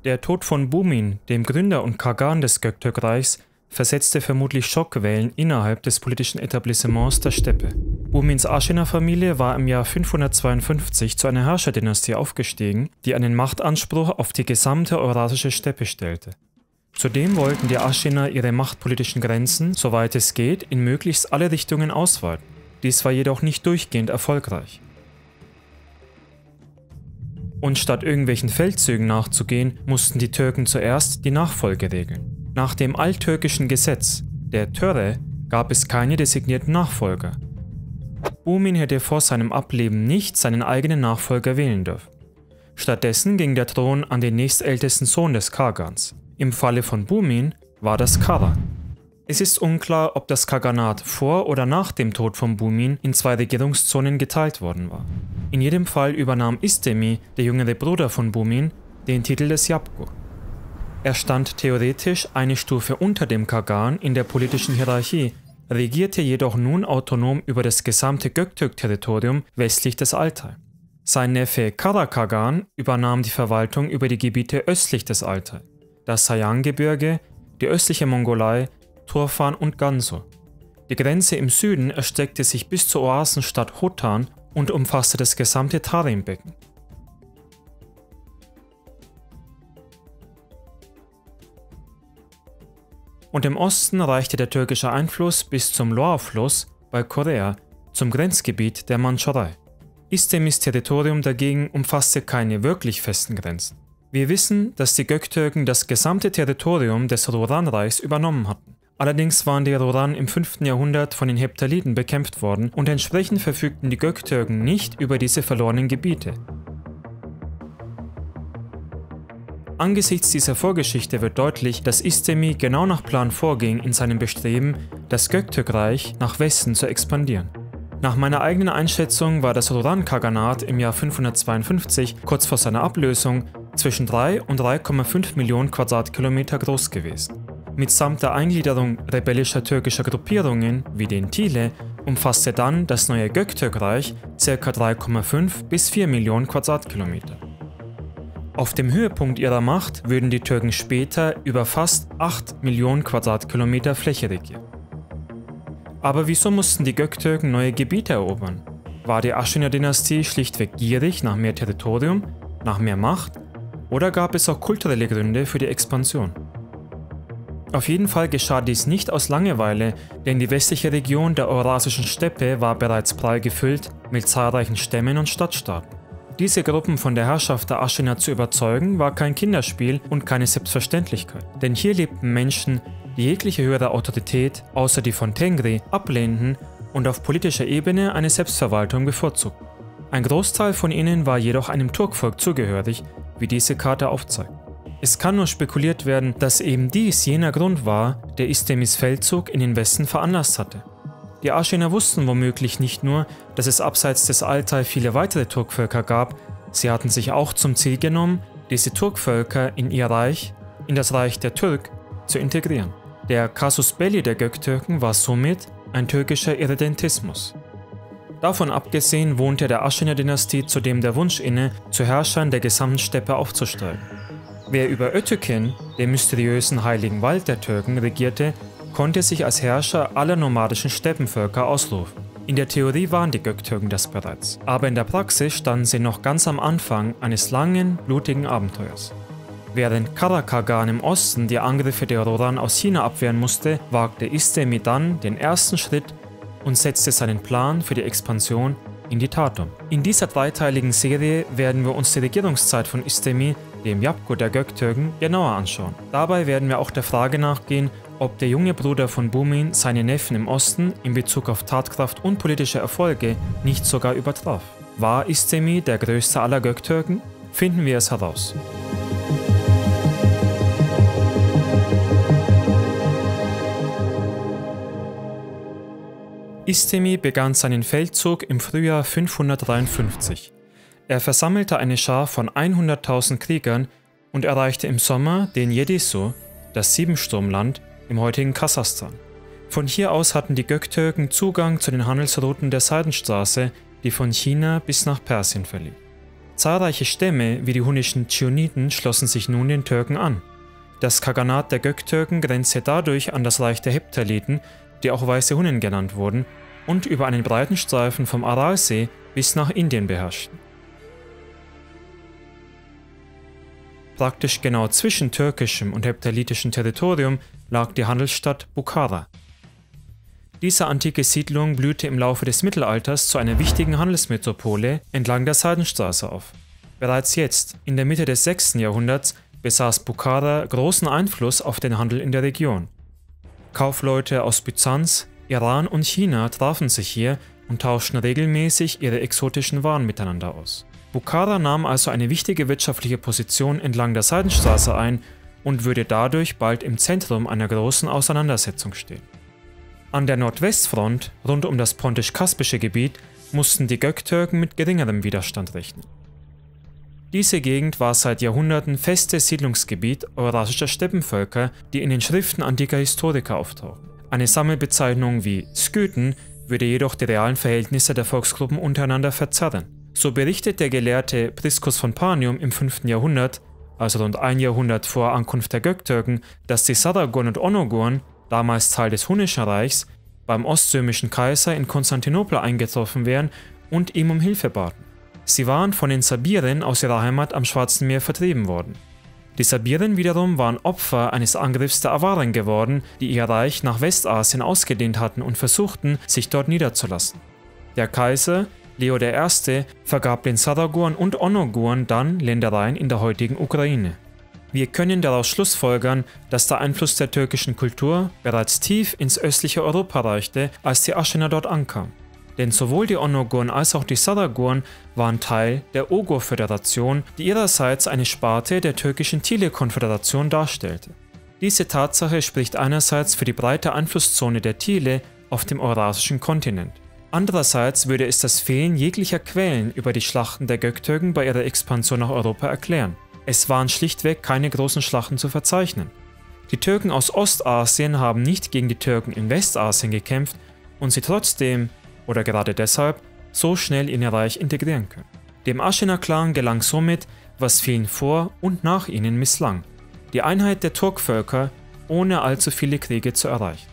Der Tod von Bumin, dem Gründer und Kagan des Göktürkreichs, versetzte vermutlich Schockwellen innerhalb des politischen Etablissements der Steppe. Bumins Aschina-Familie war im Jahr 552 zu einer Herrscherdynastie aufgestiegen, die einen Machtanspruch auf die gesamte eurasische Steppe stellte. Zudem wollten die Aschina ihre machtpolitischen Grenzen, soweit es geht, in möglichst alle Richtungen ausweiten. Dies war jedoch nicht durchgehend erfolgreich. Und statt irgendwelchen Feldzügen nachzugehen, mussten die Türken zuerst die Nachfolge regeln. Nach dem alttürkischen Gesetz, der Töre, gab es keine designierten Nachfolger. Bumin hätte vor seinem Ableben nicht seinen eigenen Nachfolger wählen dürfen. Stattdessen ging der Thron an den nächstältesten Sohn des Kagans. Im Falle von Bumin war das Kara. Es ist unklar, ob das Kaganat vor oder nach dem Tod von Bumin in zwei Regierungszonen geteilt worden war. In jedem Fall übernahm Istemi, der jüngere Bruder von Bumin, den Titel des Yapgu. Er stand theoretisch eine Stufe unter dem Kagan in der politischen Hierarchie, regierte jedoch nun autonom über das gesamte Göktürk-Territorium westlich des Altay. Sein Neffe Karakagan übernahm die Verwaltung über die Gebiete östlich des Altay, das Sayan-Gebirge, die östliche Mongolei, Turfan und Gansu. Die Grenze im Süden erstreckte sich bis zur Oasenstadt Hotan und umfasste das gesamte Tarim-Becken. Und im Osten reichte der türkische Einfluss bis zum Loire-Fluss bei Korea, zum Grenzgebiet der Mandschurei. Istemis Territorium dagegen umfasste keine wirklich festen Grenzen. Wir wissen, dass die Göktürken das gesamte Territorium des Roran-Reichs übernommen hatten. Allerdings waren die Roran im 5. Jahrhundert von den Heptaliden bekämpft worden und entsprechend verfügten die Göktürken nicht über diese verlorenen Gebiete. Angesichts dieser Vorgeschichte wird deutlich, dass Istemi genau nach Plan vorging in seinem Bestreben, das Göktürkreich nach Westen zu expandieren. Nach meiner eigenen Einschätzung war das Roran-Kaganat im Jahr 552, kurz vor seiner Ablösung, zwischen 3 und 3,5 Millionen Quadratkilometer groß gewesen. Mitsamt der Eingliederung rebellischer türkischer Gruppierungen wie den Tile umfasste dann das neue Göktürkreich ca. 3,5 bis 4 Millionen Quadratkilometer. Auf dem Höhepunkt ihrer Macht würden die Türken später über fast 8 Millionen Quadratkilometer Fläche regieren. Aber wieso mussten die Göktürken neue Gebiete erobern? War die Aschina-Dynastie schlichtweg gierig nach mehr Territorium, nach mehr Macht, oder gab es auch kulturelle Gründe für die Expansion? Auf jeden Fall geschah dies nicht aus Langeweile, denn die westliche Region der Eurasischen Steppe war bereits prall gefüllt mit zahlreichen Stämmen und Stadtstaaten. Diese Gruppen von der Herrschaft der Aschina zu überzeugen, war kein Kinderspiel und keine Selbstverständlichkeit, denn hier lebten Menschen, die jegliche höhere Autorität, außer die von Tengri, ablehnten und auf politischer Ebene eine Selbstverwaltung bevorzugten. Ein Großteil von ihnen war jedoch einem Turkvolk zugehörig, wie diese Karte aufzeigt. Es kann nur spekuliert werden, dass eben dies jener Grund war, der Istemis Feldzug in den Westen veranlasst hatte. Die Aschina wussten womöglich nicht nur, dass es abseits des Altay viele weitere Turkvölker gab, sie hatten sich auch zum Ziel genommen, diese Turkvölker in ihr Reich, in das Reich der Türk, zu integrieren. Der Casus Belli der Göktürken war somit ein türkischer Irredentismus. Davon abgesehen wohnte der Aschina-Dynastie zudem der Wunsch inne, zu Herrschern der gesamten Steppe aufzusteigen. Wer über Ötüken, dem mysteriösen heiligen Wald der Türken, regierte, konnte sich als Herrscher aller nomadischen Steppenvölker ausrufen. In der Theorie waren die Göktürken das bereits, aber in der Praxis standen sie noch ganz am Anfang eines langen, blutigen Abenteuers. Während Karakagan im Osten die Angriffe der Roran aus China abwehren musste, wagte Istemi dann den ersten Schritt und setzte seinen Plan für die Expansion in die Tat um. In dieser dreiteiligen Serie werden wir uns die Regierungszeit von Istemi, dem Yapgu der Göktürken, genauer anschauen. Dabei werden wir auch der Frage nachgehen, ob der junge Bruder von Bumin seine Neffen im Osten in Bezug auf Tatkraft und politische Erfolge nicht sogar übertraf. War Istemi der größte aller Göktürken? Finden wir es heraus. Istemi begann seinen Feldzug im Frühjahr 553. Er versammelte eine Schar von 100.000 Kriegern und erreichte im Sommer den Yedisu, das Siebensturmland, im heutigen Kasachstan. Von hier aus hatten die Göktürken Zugang zu den Handelsrouten der Seidenstraße, die von China bis nach Persien verlief. Zahlreiche Stämme wie die hunnischen Chioniden schlossen sich nun den Türken an. Das Khaganat der Göktürken grenzte dadurch an das Reich der Heptaliten, die auch Weiße Hunnen genannt wurden, und über einen breiten Streifen vom Aralsee bis nach Indien beherrschten. Praktisch genau zwischen türkischem und heptalitischem Territorium lag die Handelsstadt Bukhara. Diese antike Siedlung blühte im Laufe des Mittelalters zu einer wichtigen Handelsmetropole entlang der Seidenstraße auf. Bereits jetzt, in der Mitte des 6. Jahrhunderts, besaß Bukhara großen Einfluss auf den Handel in der Region. Kaufleute aus Byzanz, Iran und China trafen sich hier und tauschten regelmäßig ihre exotischen Waren miteinander aus. Bukhara nahm also eine wichtige wirtschaftliche Position entlang der Seidenstraße ein und würde dadurch bald im Zentrum einer großen Auseinandersetzung stehen. An der Nordwestfront, rund um das pontisch-kaspische Gebiet, mussten die Göktürken mit geringerem Widerstand rechnen. Diese Gegend war seit Jahrhunderten festes Siedlungsgebiet eurasischer Steppenvölker, die in den Schriften antiker Historiker auftauchen. Eine Sammelbezeichnung wie Skythen würde jedoch die realen Verhältnisse der Volksgruppen untereinander verzerren. So berichtet der Gelehrte Priscus von Panium im 5. Jahrhundert, also rund ein Jahrhundert vor Ankunft der Göktürken, dass die Saragonen und Onogoren, damals Teil des Hunnischen Reichs, beim ostsömischen Kaiser in Konstantinopel eingetroffen wären und ihm um Hilfe baten. Sie waren von den Sabiren aus ihrer Heimat am Schwarzen Meer vertrieben worden. Die Sabiren wiederum waren Opfer eines Angriffs der Awaren geworden, die ihr Reich nach Westasien ausgedehnt hatten und versuchten, sich dort niederzulassen. Der Kaiser, Leo I., vergab den Saragonen und Onogoren dann Ländereien in der heutigen Ukraine. Wir können daraus schlussfolgern, dass der Einfluss der türkischen Kultur bereits tief ins östliche Europa reichte, als die Aschener dort ankamen. Denn sowohl die Onogoren als auch die Saragonen waren Teil der Oghur-Föderation, die ihrerseits eine Sparte der türkischen Thile-Konföderation darstellte. Diese Tatsache spricht einerseits für die breite Einflusszone der Thile auf dem eurasischen Kontinent. Andererseits würde es das Fehlen jeglicher Quellen über die Schlachten der Göktürken bei ihrer Expansion nach Europa erklären. Es waren schlichtweg keine großen Schlachten zu verzeichnen. Die Türken aus Ostasien haben nicht gegen die Türken in Westasien gekämpft und sie trotzdem, oder gerade deshalb, so schnell in ihr Reich integrieren können. Dem Aschener-Clan gelang somit, was vielen vor und nach ihnen misslang: die Einheit der Turkvölker, ohne allzu viele Kriege zu erreichen.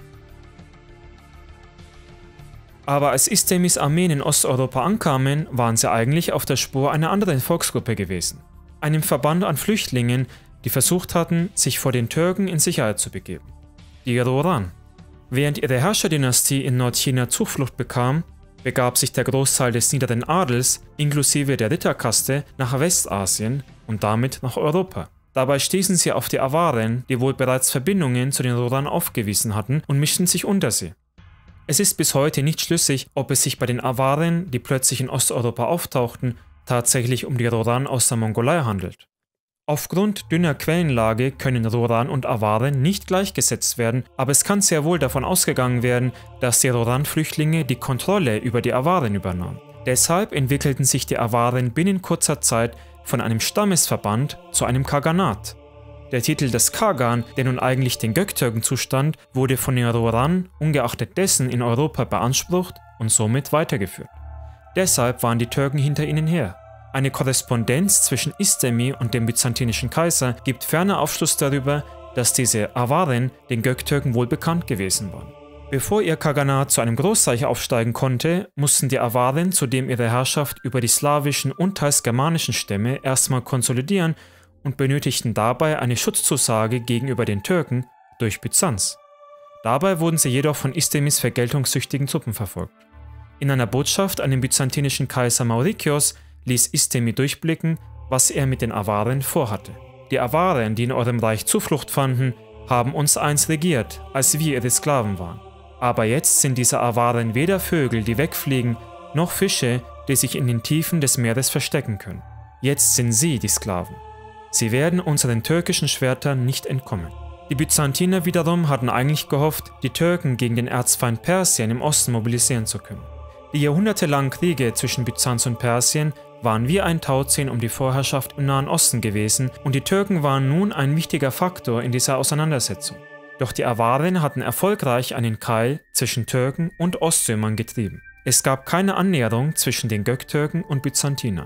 Aber als İstemis Armeen in Osteuropa ankamen, waren sie eigentlich auf der Spur einer anderen Volksgruppe gewesen. Einem Verband an Flüchtlingen, die versucht hatten, sich vor den Türken in Sicherheit zu begeben. Die Roran. Während ihre Herrscherdynastie in Nordchina Zuflucht bekam, begab sich der Großteil des niederen Adels, inklusive der Ritterkaste, nach Westasien und damit nach Europa. Dabei stießen sie auf die Awaren, die wohl bereits Verbindungen zu den Roran aufgewiesen hatten, und mischten sich unter sie. Es ist bis heute nicht schlüssig, ob es sich bei den Awaren, die plötzlich in Osteuropa auftauchten, tatsächlich um die Roran aus der Mongolei handelt. Aufgrund dünner Quellenlage können Roran und Awaren nicht gleichgesetzt werden, aber es kann sehr wohl davon ausgegangen werden, dass die Roran-Flüchtlinge die Kontrolle über die Awaren übernahmen. Deshalb entwickelten sich die Awaren binnen kurzer Zeit von einem Stammesverband zu einem Khaganat. Der Titel des Khagan, der nun eigentlich den Göktürken zustand, wurde von den Roran ungeachtet dessen in Europa beansprucht und somit weitergeführt. Deshalb waren die Türken hinter ihnen her. Eine Korrespondenz zwischen İstemi und dem byzantinischen Kaiser gibt ferner Aufschluss darüber, dass diese Awaren den Göktürken wohl bekannt gewesen waren. Bevor ihr Khaganat zu einem Großreich aufsteigen konnte, mussten die Awaren zudem ihre Herrschaft über die slawischen und teils germanischen Stämme erstmal konsolidieren und benötigten dabei eine Schutzzusage gegenüber den Türken durch Byzanz. Dabei wurden sie jedoch von İstemis vergeltungssüchtigen Truppen verfolgt. In einer Botschaft an den byzantinischen Kaiser Maurikios ließ İstemi durchblicken, was er mit den Awaren vorhatte. Die Awaren, die in eurem Reich Zuflucht fanden, haben uns einst regiert, als wir ihre Sklaven waren. Aber jetzt sind diese Awaren weder Vögel, die wegfliegen, noch Fische, die sich in den Tiefen des Meeres verstecken können. Jetzt sind sie die Sklaven. Sie werden unseren türkischen Schwertern nicht entkommen. Die Byzantiner wiederum hatten eigentlich gehofft, die Türken gegen den Erzfeind Persien im Osten mobilisieren zu können. Die jahrhundertelangen Kriege zwischen Byzanz und Persien waren wie ein Tauziehen um die Vorherrschaft im Nahen Osten gewesen und die Türken waren nun ein wichtiger Faktor in dieser Auseinandersetzung. Doch die Awaren hatten erfolgreich einen Keil zwischen Türken und Ostsömern getrieben. Es gab keine Annäherung zwischen den Göktürken und Byzantinern.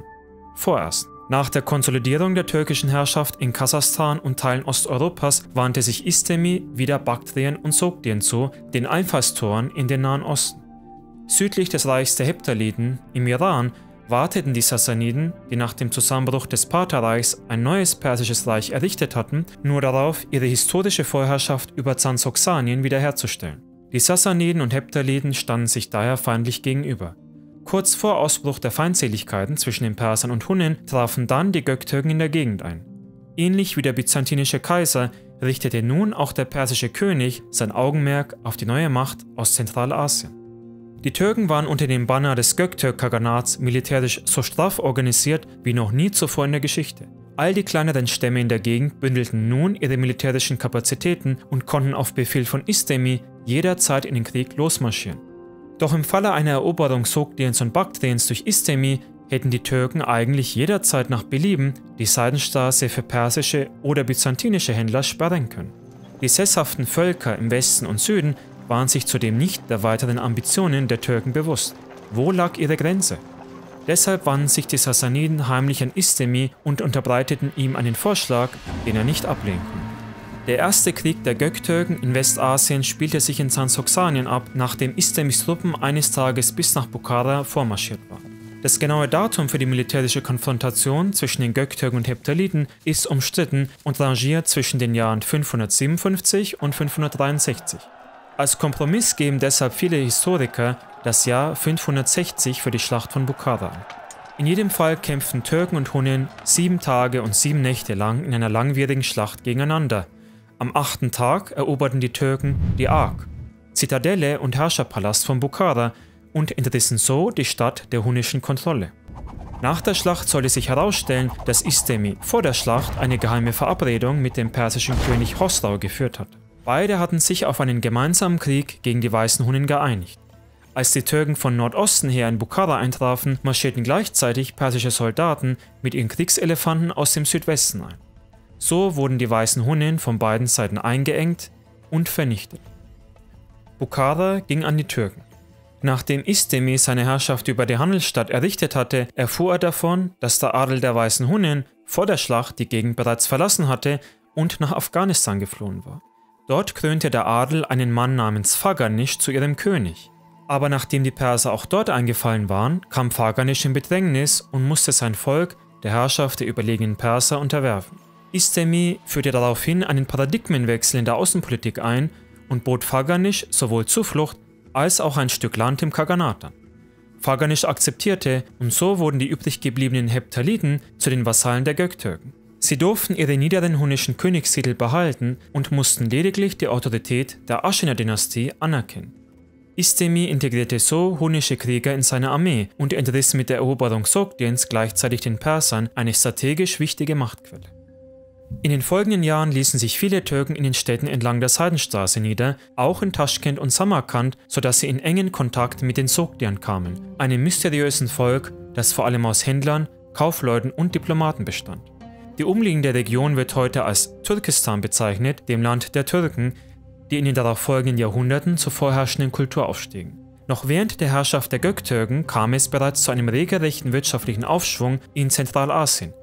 vorerst. Nach der Konsolidierung der türkischen Herrschaft in Kasachstan und Teilen Osteuropas wandte sich İstemi wieder Baktrien und Sogdien zu, den Einfallstoren in den Nahen Osten. Südlich des Reichs der Heptaliden, im Iran, warteten die Sassaniden, die nach dem Zusammenbruch des Partherreichs ein neues persisches Reich errichtet hatten, nur darauf, ihre historische Vorherrschaft über Transoxanien wiederherzustellen. Die Sassaniden und Heptaliden standen sich daher feindlich gegenüber. Kurz vor Ausbruch der Feindseligkeiten zwischen den Persern und Hunnen trafen dann die Göktürken in der Gegend ein. Ähnlich wie der byzantinische Kaiser richtete nun auch der persische König sein Augenmerk auf die neue Macht aus Zentralasien. Die Türken waren unter dem Banner des Göktürk-Kaganats militärisch so straff organisiert wie noch nie zuvor in der Geschichte. All die kleineren Stämme in der Gegend bündelten nun ihre militärischen Kapazitäten und konnten auf Befehl von İstemi jederzeit in den Krieg losmarschieren. Doch im Falle einer Eroberung Sogdiens und Baktriens durch İstemi hätten die Türken eigentlich jederzeit nach Belieben die Seidenstraße für persische oder byzantinische Händler sperren können. Die sesshaften Völker im Westen und Süden waren sich zudem nicht der weiteren Ambitionen der Türken bewusst. Wo lag ihre Grenze? Deshalb wandten sich die Sassaniden heimlich an İstemi und unterbreiteten ihm einen Vorschlag, den er nicht ablehnen konnte. Der erste Krieg der Göktürken in Westasien spielte sich in Transoxanien ab, nachdem İstemi's Truppen eines Tages bis nach Bukhara vormarschiert waren. Das genaue Datum für die militärische Konfrontation zwischen den Göktürken und Heptaliden ist umstritten und rangiert zwischen den Jahren 557 und 563. Als Kompromiss geben deshalb viele Historiker das Jahr 560 für die Schlacht von Bukhara an. In jedem Fall kämpften Türken und Hunnen 7 Tage und 7 Nächte lang in einer langwierigen Schlacht gegeneinander. Am 8. Tag eroberten die Türken die Ark, Zitadelle und Herrscherpalast von Bukhara und entrissen so die Stadt der hunnischen Kontrolle. Nach der Schlacht sollte sich herausstellen, dass İstemi vor der Schlacht eine geheime Verabredung mit dem persischen König Hosrau geführt hat. Beide hatten sich auf einen gemeinsamen Krieg gegen die weißen Hunnen geeinigt. Als die Türken von Nordosten her in Bukhara eintrafen, marschierten gleichzeitig persische Soldaten mit ihren Kriegselefanten aus dem Südwesten ein. So wurden die weißen Hunnen von beiden Seiten eingeengt und vernichtet. Bukhara ging an die Türken. Nachdem İstemi seine Herrschaft über die Handelsstadt errichtet hatte, erfuhr er davon, dass der Adel der weißen Hunnen vor der Schlacht die Gegend bereits verlassen hatte und nach Afghanistan geflohen war. Dort krönte der Adel einen Mann namens Faganisch zu ihrem König. Aber nachdem die Perser auch dort eingefallen waren, kam Faganisch in Bedrängnis und musste sein Volk der Herrschaft der überlegenen Perser unterwerfen. İstemi führte daraufhin einen Paradigmenwechsel in der Außenpolitik ein und bot Faganisch sowohl Zuflucht als auch ein Stück Land im Kaganat an. Faganisch akzeptierte und so wurden die übrig gebliebenen Heptaliden zu den Vasallen der Göktürken. Sie durften ihre niederen hunnischen Königstitel behalten und mussten lediglich die Autorität der Aschina-Dynastie anerkennen. İstemi integrierte so hunnische Krieger in seine Armee und entriss mit der Eroberung Sogdiens gleichzeitig den Persern eine strategisch wichtige Machtquelle. In den folgenden Jahren ließen sich viele Türken in den Städten entlang der Seidenstraße nieder, auch in Taschkent und Samarkand, sodass sie in engen Kontakt mit den Sogdiern kamen, einem mysteriösen Volk, das vor allem aus Händlern, Kaufleuten und Diplomaten bestand. Die umliegende Region wird heute als Türkistan bezeichnet, dem Land der Türken, die in den darauffolgenden Jahrhunderten zur vorherrschenden Kultur aufstiegen. Noch während der Herrschaft der Göktürken kam es bereits zu einem regelrechten wirtschaftlichen Aufschwung in Zentralasien.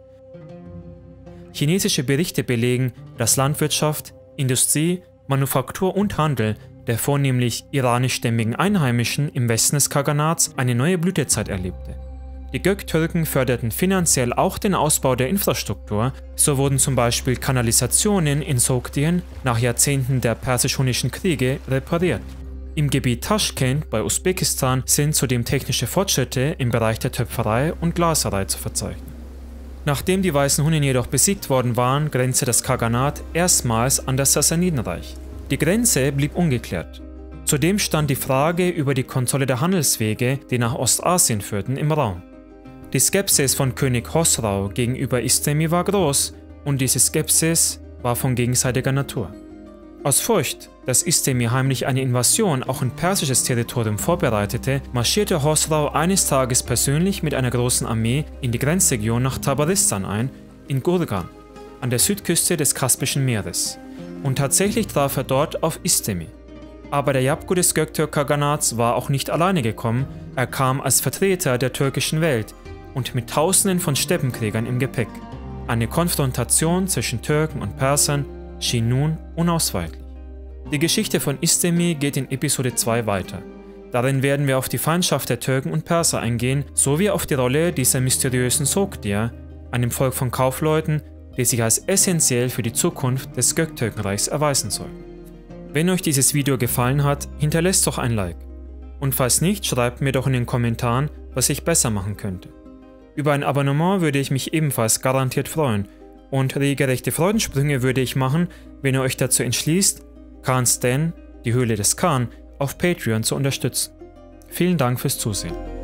Chinesische Berichte belegen, dass Landwirtschaft, Industrie, Manufaktur und Handel der vornehmlich iranischstämmigen Einheimischen im Westen des Kaganats eine neue Blütezeit erlebte. Die Göktürken förderten finanziell auch den Ausbau der Infrastruktur, so wurden zum Beispiel Kanalisationen in Sogdien nach Jahrzehnten der persisch-hunnischen Kriege repariert. Im Gebiet Taschkent bei Usbekistan sind zudem technische Fortschritte im Bereich der Töpferei und Glaserei zu verzeichnen. Nachdem die weißen Hunnen jedoch besiegt worden waren, grenzte das Kaganat erstmals an das Sassanidenreich. Die Grenze blieb ungeklärt. Zudem stand die Frage über die Kontrolle der Handelswege, die nach Ostasien führten, im Raum. Die Skepsis von König Hosrau gegenüber İstemi war groß und diese Skepsis war von gegenseitiger Natur. Aus Furcht, dass İstemi heimlich eine Invasion auch in persisches Territorium vorbereitete, marschierte Hosrau eines Tages persönlich mit einer großen Armee in die Grenzregion nach Tabaristan ein, in Gurgan, an der Südküste des Kaspischen Meeres. Und tatsächlich traf er dort auf İstemi. Aber der Yapgu des Göktürk-Kaganats war auch nicht alleine gekommen, er kam als Vertreter der türkischen Welt und mit Tausenden von Steppenkriegern im Gepäck. Eine Konfrontation zwischen Türken und Persern schien nun unausweichlich. Die Geschichte von Isdemir geht in Episode 2 weiter. Darin werden wir auf die Feindschaft der Türken und Perser eingehen, sowie auf die Rolle dieser mysteriösen Sogdier, einem Volk von Kaufleuten, die sich als essentiell für die Zukunft des Göktürkenreichs erweisen sollten. Wenn euch dieses Video gefallen hat, hinterlasst doch ein Like. Und falls nicht, schreibt mir doch in den Kommentaren, was ich besser machen könnte. Über ein Abonnement würde ich mich ebenfalls garantiert freuen und regelrechte Freudensprünge würde ich machen, wenn ihr euch dazu entschließt, Khan's Den, die Höhle des Khan, auf Patreon zu unterstützen. Vielen Dank fürs Zusehen.